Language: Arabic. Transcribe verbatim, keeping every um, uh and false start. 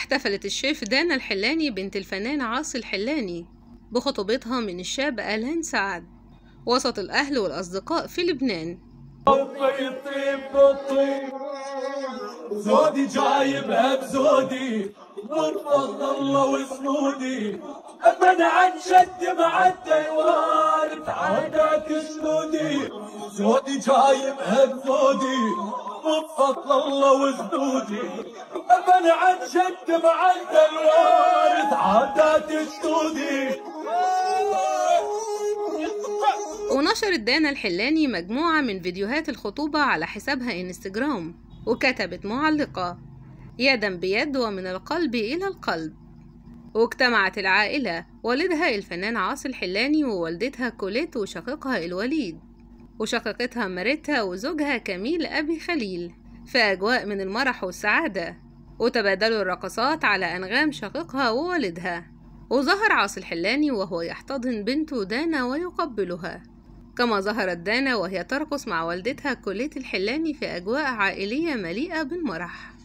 احتفلت الشيف دانا الحلاني بنت الفنان عاصي الحلاني بخطوبتها من الشاب آلان سعد وسط الأهل والأصدقاء في لبنان. زودي جايبها بزودي والفضل الله وصنودي أمن عن شد مع الديوان تعادات جنودي. زودي جايبها بزودي والفضل الله وصنودي أمن عن شد مع الديوان تعادات جنودي. ونشرت دانا الحلاني مجموعة من فيديوهات الخطوبة على حسابها انستجرام، وكتبت معلقة: يدا بيد ومن القلب إلى القلب. واجتمعت العائلة، والدها الفنان عاصي الحلاني ووالدتها كوليت وشقيقها الوليد وشقيقتها ماريتا وزوجها كميل أبي خليل في أجواء من المرح والسعادة، وتبادلوا الرقصات على أنغام شقيقها ووالدها. وظهر عاصي الحلاني وهو يحتضن بنته دانا ويقبلها، كما ظهرت دانا وهي ترقص مع والدتها كوليت الحلاني في أجواء عائلية مليئة بالمرح.